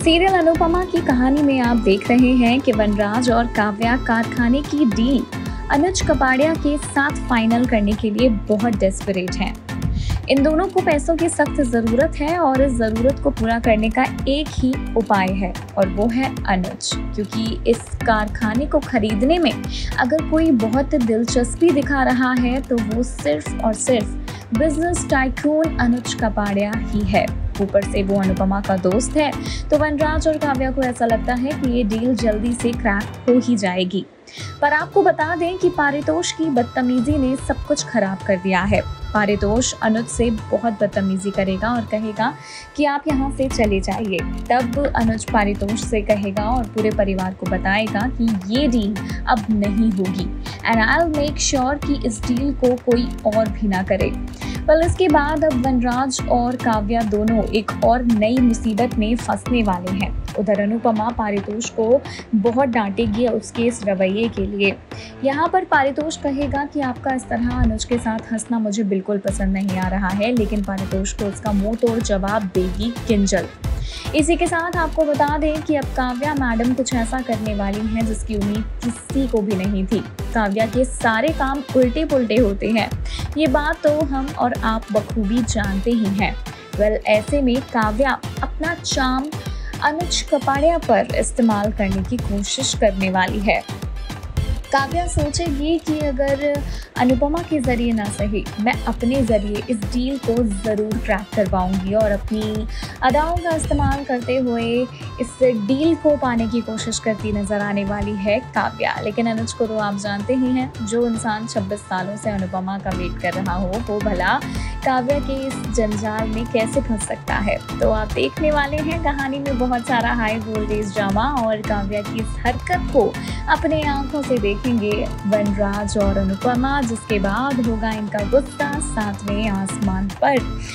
Serial Anupama की कहानी में आप देख रहे हैं कि वनराज और काव्या कारखाने की डील अनुज कपाड़िया के साथ फाइनल करने के लिए बहुत डेस्परेट हैं। इन दोनों को पैसों की सख्त जरूरत है और इस जरूरत को पूरा करने का एक ही उपाय है और वो है अनुज, क्योंकि इस कारखाने को खरीदने में अगर कोई बहुत दिलचस्पी दिखा रहा है तो वो सिर्फ और सिर्फ बिजनेस टाइकून अनुज कपाड़िया ही है। ऊपर से वो अनुपमा का दोस्त है, तो वनराज और काव्या को ऐसा लगता है कि ये डील जल्दी से क्रैक हो ही जाएगी। पर आपको बता दें कि पारितोष की बदतमीजी ने सब कुछ खराब कर दिया है। पारितोष अनुज से बहुत बदतमीजी करेगा और कहेगा कि आप यहाँ से चले जाइए। तब अनुज पारितोष से कहेगा और पूरे परिवार को बताएगा कि ये डील अब नहीं होगी and I will make sure कि इस डील को कोई और भी ना करे। पर इसके बाद अब वनराज और काव्या दोनों एक और नई मुसीबत में फंसने वाले हैं। उधर अनुपमा पारितोष को बहुत डांटेगी उसके इस रवैये के लिए। यहाँ पर पारितोष कहेगा कि आपका इस तरह अनुज के साथ हंसना मुझे बिल्कुल पसंद नहीं आ रहा है, लेकिन पारितोष को उसका मुंह तोड़ जवाब देगी किंजल। इसी के साथ आपको बता दें कि अब काव्या मैडम कुछ ऐसा करने वाली हैं जिसकी उम्मीद किसी को भी नहीं थी। काव्या के सारे काम उल्टे पुल्टे होते हैं, ये बात तो हम और आप बखूबी जानते ही हैं। ऐसे में काव्या अपना चार्म अनुज कपाड़िया पर इस्तेमाल करने की कोशिश करने वाली है। काव्या सोचेगी कि अगर अनुपमा के जरिए ना सही, मैं अपने जरिए इस डील को ज़रूर क्रैक करवाऊंगी और अपनी अदाओं का इस्तेमाल करते हुए इस डील को पाने की कोशिश करती नजर आने वाली है काव्या। लेकिन अनुज को तो आप जानते ही हैं, जो इंसान 26 सालों से अनुपमा का वेट कर रहा हो वो भला काव्या के इस जंजाल में कैसे फंस सकता है। तो आप देखने वाले हैं कहानी में बहुत सारा हाई वोल्टेज ड्रामा और काव्या की इस हरकत को अपने आंखों से देखेंगे वनराज और अनुपमा, जिसके बाद होगा इनका गुस्सा 7वें आसमान पर।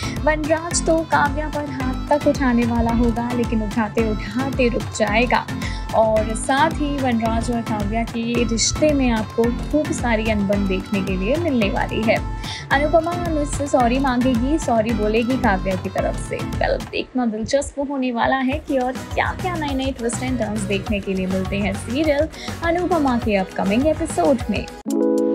वनराज तो काव्या पर हाथ तक उठाने वाला होगा, लेकिन उठाते उठाते रुक जाएगा और साथ ही वनराज और काव्या के रिश्ते में आपको खूब सारी अनबन देखने के लिए मिलने वाली है। अनुपमा अनुज से सॉरी मांगेगी, सॉरी बोलेगी काव्या की तरफ से। कल देखना दिलचस्प होने वाला है कि और क्या क्या नए नए ट्विस्ट एंड टर्न्स देखने के लिए मिलते हैं सीरियल अनुपमा के अपकमिंग एपिसोड में।